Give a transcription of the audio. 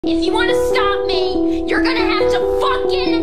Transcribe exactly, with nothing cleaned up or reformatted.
If you want to stop me, you're gonna have to fucking